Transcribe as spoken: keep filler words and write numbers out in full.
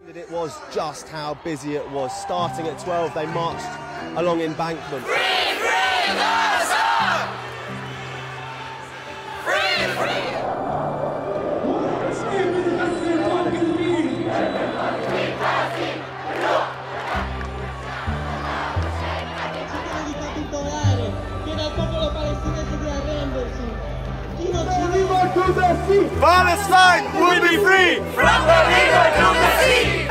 It was just how busy it was. Starting at twelve, they marched along Embankment. Free, free Gaza! Free, free! Chiede al popolo palestinese di arrendersi. Chi non ci Palestine will be free! From the river to the sea!